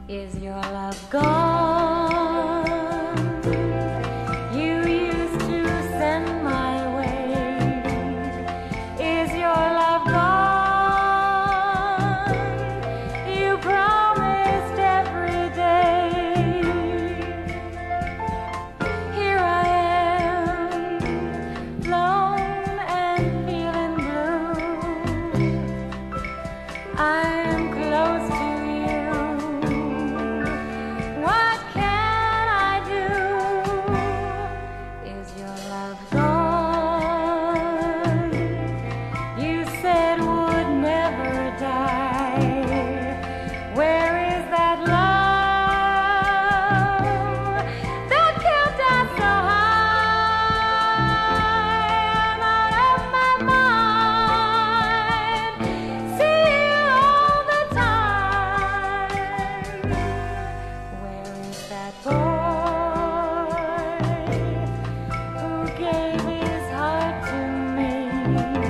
Is your love gone? You used to send my way. Is your love gone? You promised every day. Here I am, lone and feeling blue. I'm close to boy who gave his heart to me.